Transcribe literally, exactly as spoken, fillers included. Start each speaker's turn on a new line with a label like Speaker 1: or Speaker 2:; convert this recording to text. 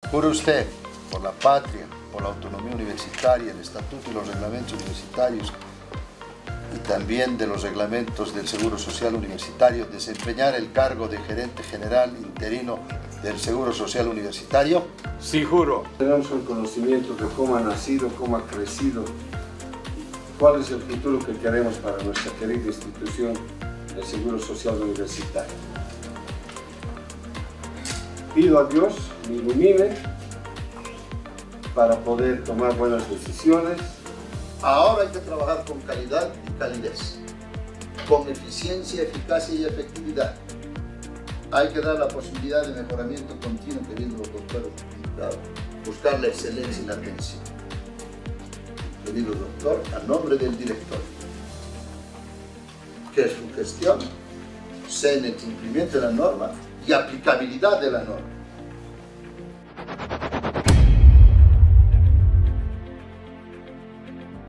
Speaker 1: Jure usted, por la patria, por la autonomía universitaria, el estatuto y los reglamentos universitarios, y también de los reglamentos del Seguro Social Universitario, desempeñar el cargo de gerente general interino del Seguro Social Universitario?
Speaker 2: Sí, juro.
Speaker 3: Tenemos un conocimiento de cómo ha nacido, cómo ha crecido, cuál es el futuro que queremos para nuestra querida institución, el Seguro Social Universitario. Pido a Dios me ilumine para poder tomar buenas decisiones.
Speaker 1: Ahora hay que trabajar con calidad y calidez, con eficiencia, eficacia y efectividad. Hay que dar la posibilidad de mejoramiento continuo, querido doctor, buscar la excelencia y la atención. Querido doctor, a nombre del director, que su gestión sea en el cumplimiento de la norma y aplicabilidad de la norma.